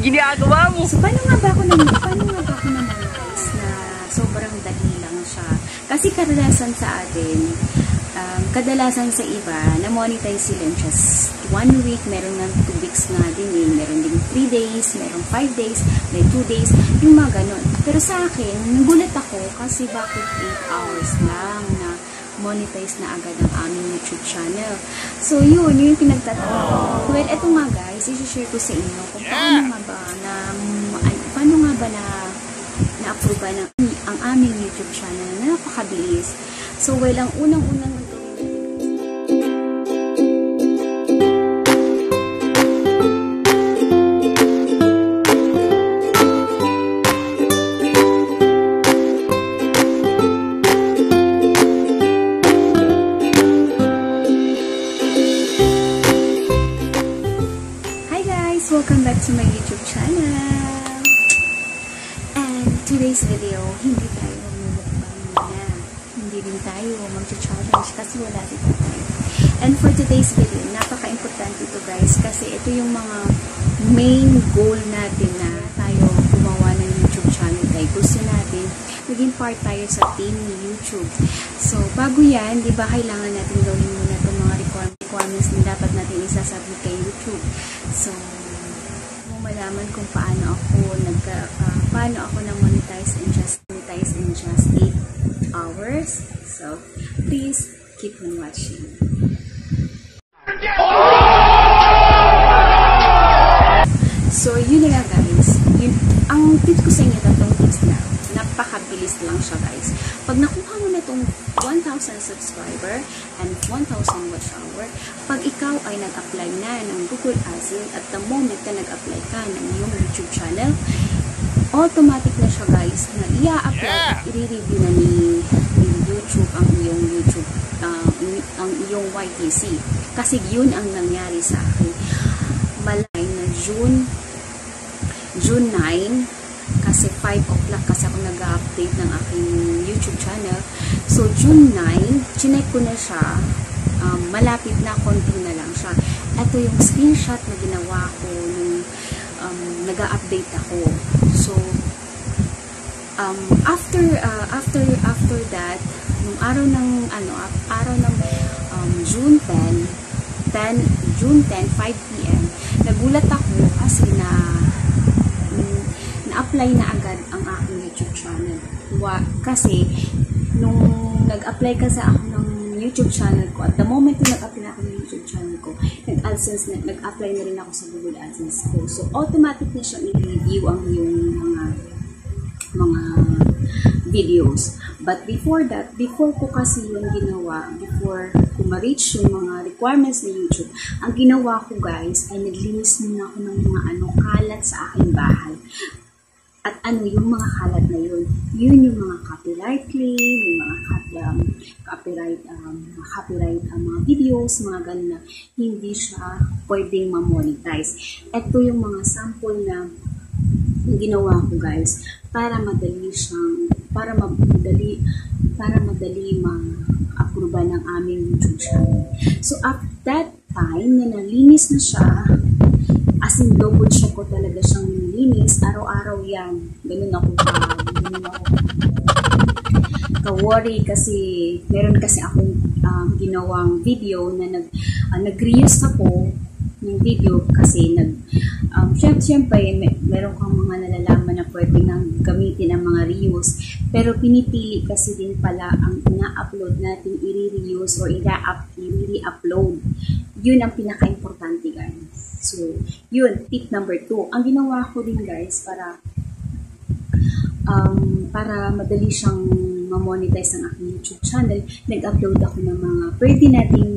ginagawa mo? So, paano nga ba ako naman guys na sobrang dali lang siya? Kasi kadalasan sa atin, kadalasan sa iba, na-monetize sila just 1 week, meron ng 2 weeks nga din eh, meron din 3 days, meron 5 days, may 2 days, yung mga ganun. Pero sa akin, nagulat ako kasi bakit 8 hours lang na monetize na agad ang aming YouTube channel. So yun yung pinagtatanong ko. Well, eto nga guys, i-share ko sa inyo kung paano nga ba na-approve ang aming YouTube channel na napakabilis. So well, ang unang-unang welcome back to my YouTube channel. And today's video, hindi tayo mumukbang muna. Hindi din tayo mag-challenge kasi wala dito tayo. And for today's video, napaka-importante ito guys kasi ito yung mga main goal natin na tayo gumawa ng YouTube channel tayo. Gusto natin maging part tayo sa team ni YouTube. So, bago yan, di ba kailangan natin gawin muna itong mga requirements na dapat natin isasubmit kay YouTube. So, malaman kung paano ako na-monetize in just 8 hours. So, please keep on watching. So, yun na nga guys. Ang tips ko sa inyo, tatlong tips na. Napakabilis lang siya guys. Pag nakuha mo na itong 1,000 subscriber and 1,000 watch hour, pag ikaw ay nag-apply na ng Google AdSense at the moment na nag-apply ka ng iyong YouTube channel, automatic na siya guys na i-apply at i-review na ni YouTube ang iyong YouTube, ang iyong YTC. Kasi yun ang nangyari sa akin. Malay na June 9, kasi 5 o'clock kasi ako nag-update ng aking YouTube channel. So, June 9, chinek ko na siya. Malapit na, konti na lang siya. Ito yung screenshot na ginawa ko nung nag-update ako. So, after that, nung araw ng June 10, 5 PM, nagulat ako kasi na-apply na agad ang aking YouTube channel. Kasi, nung nag-apply kasi ako ng YouTube channel ko, at the moment na nag-apply ako ng YouTube channel ko, nag-apply na rin ako sa Google AdSense ko. So, automatic na siya i-review ang yung mga videos. But before that, before ko kasi yung ginawa, before ko ma-reach yung mga requirements ni YouTube, ang ginawa ko guys, ay naglinis muna ako ng mga kalat sa aking bahay. At yung mga kalat na yun? Yun yung mga copyright claim, yung mga copyright mga videos, mga ganun na hindi siya pwedeng ma-monetize. Ito yung mga sample na ginawa ko guys para madali ma-aproba ng aming YouTube channel. So at that time na nalinis na siya, as in double check ko talaga siyang nilinis, araw-araw yan. Ganun ako ka-worry kasi meron kasi akong ginawang video na nag-reuse ako ng video kasi syempre meron kang mga nalalaman na pwede nang gamitin ang mga reuse, pero pinipili kasi din pala ang ina-upload natin i-reuse or i-re-upload. Yun ang pinaka-importante guys. So, yun, tip number 2. Ang ginawa ko din guys para madali siyang ma-monetize ang aking YouTube channel, nag-upload ako ng mga pwede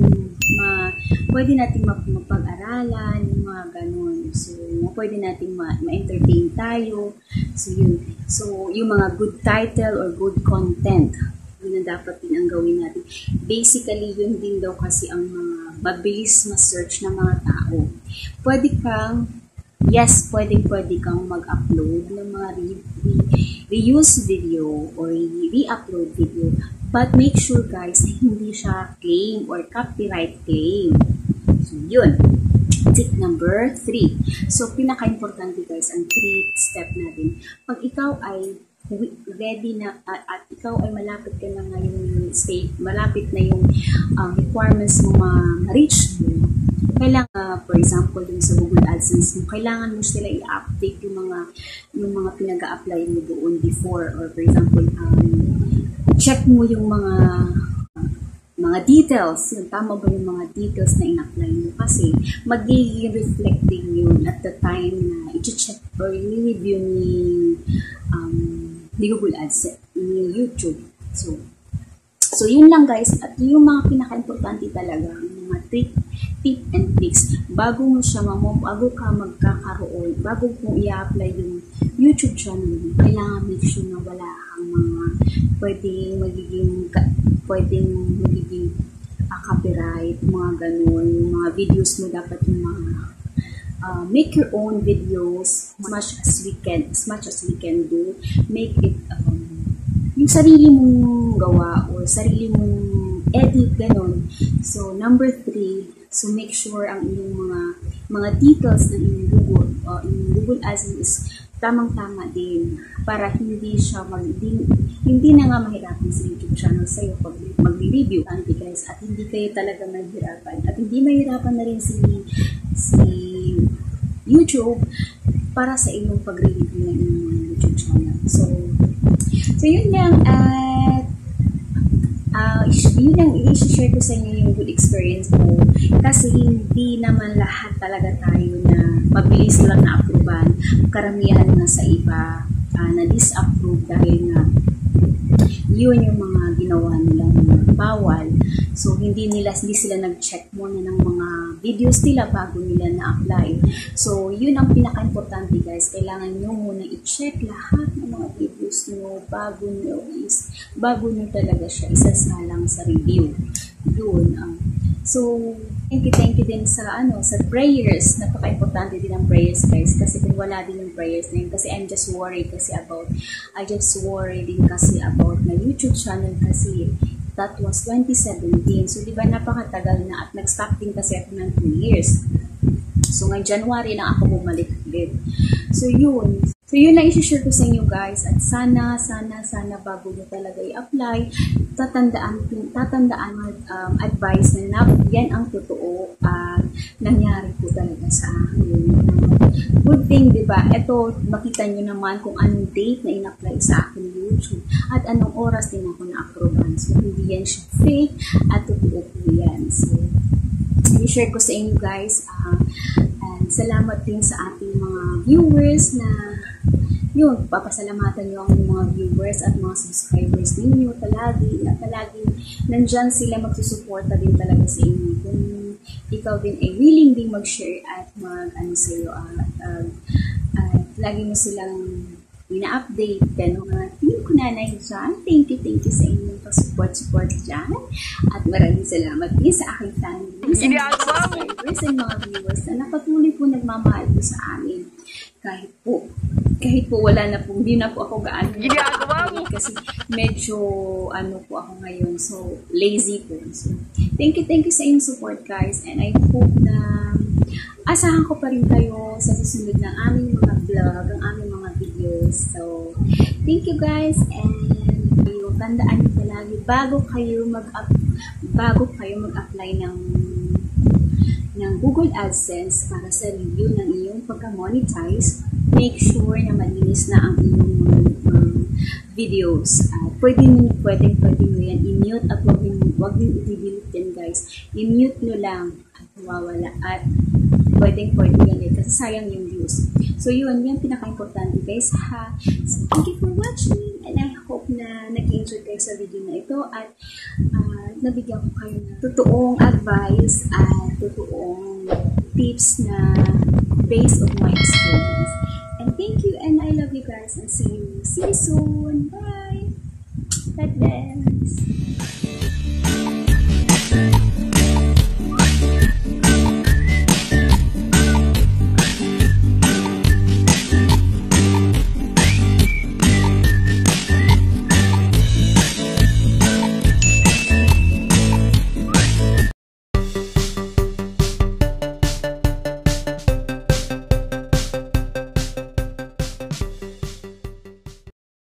nating mapag-aralan, yung mga ganun. So, pwede nating ma-entertain tayo. So, yun. So, yung mga good title or good content, yun ang dapat din ang gawin natin. Basically, yun din daw kasi ang mga mabilis ma-search ng mga tao. Pwede kang mag-upload ng mga reuse video or re-upload video, but make sure guys na hindi siya claim or copyright claim. So, yun. Tip number 3. So, pinaka-importante guys, ang 3 step natin. Pag ikaw ay ready na at ikaw ay malapit ka na ngayon state, malapit na yung requirements mo ma-reach mo, kailangan, for example, yung sa Google AdSense mo, kailangan mo sila i-update yung mga pinag-a-apply mo doon before, or for example, check mo yung mga details, yung tama ba yung mga details na in-apply mo, kasi magiging reflecting yun at the time na i-check or i-review ni Google AdSense, ni YouTube. So yun lang guys, at yung mga pinaka-importante talaga, yung mga tip and tricks, bago ka magkakaroon, bago mo i-apply yung YouTube channel, kailangan make sure na wala kang mga pwedeng magiging copyright, mga ganun, mga videos mo dapat yung mga make your own videos as much as we can do. Make it yung sarili mong gawa or sarili mong edit, ganun. So number 3, so make sure ang inyong mga details na in Google AdSense is tamang-tama din para hindi na nga mahirapan sa YouTube channel sa'yo pag mag-review. Guys, at hindi kayo talaga mahirapan. At hindi mahirapan na rin si YouTube para sa inyong pag-review ng inyong YouTube channel. So yun lang, at yun ang i-share ko sa inyo yung good experience ko, kasi hindi naman lahat talaga tayo na mabilis lang na approvean. Karamihan na sa iba na disapprove dahil na yun yung mga ginawa nilang bawal. So hindi sila nag-check muna ng mga videos nila bago nila na-apply. So yun ang pinaka-importante guys, kailangan nyo muna i-check lahat ng mga videos nyo bago nyo talaga siya isasalang sa review. Yun. So thank you din sa prayers. Napaka-importante din ang prayers guys, kasi kung wala din yung prayers na yun, kasi I just worried din kasi about na YouTube channel, kasi that was 2017. So, di ba, napakatagal na, at nag-stop din kasi ako ng 2 years. So, ngayong January na ako bumalik ulit. So, yun lang i-share ko sa inyo guys, at sana bago nyo talaga i-apply, tatandaan advice na yan ang totoo at nangyari po talaga sa akin. Good thing, di ba? Ito, makita nyo naman kung anong date na in-apply sa akin YouTube at anong oras din ako na-approvean. So, hindi yan siya fake at totoo po yan. So, i-share ko sa inyo guys. And salamat din sa ating mga viewers na yun, papasalamatan nyo ang mga viewers at mga subscribers ninyo palagi nandyan sila, magsusuporta din talaga sa inyo. Kung ikaw din ay willing din mag-share at sa'yo at lagi mo silang ina-update, mga team ko nanay dyan. Thank you sa inyong pag-support dyan. At maraming salamat din sa aking family, sa mga subscribers and mga viewers na napatuloy po nagmamahal po sa amin. Kahit po wala na po, hindi na po ako gaano kasi medyo po ako ngayon, so lazy po. So thank you sa inyong support guys, and I hope na asahan ko pa rin kayo sa susunod ng aming mga vlog, ang aming mga videos. So thank you guys, and tandaan niyo palagi bago kayo mag-apply ng Google AdSense para sa review ng iyong pagka-monetize, make sure na malinis na ang iyong mga videos. Pwedeng nyo yan i-mute at wag nyo i-delete yan guys. I-mute nyo lang at mawawala, at pwedeng yan kasi sayang yung views. So yun pinaka-importante guys ha. So thank you for watching, and I hope na nag-enjoy kayo sa video na ito, at nabigyan ko kayo ng totoong advice at totoong tips na based on my experience. And thank you, and I love you guys, and see you soon. Bye!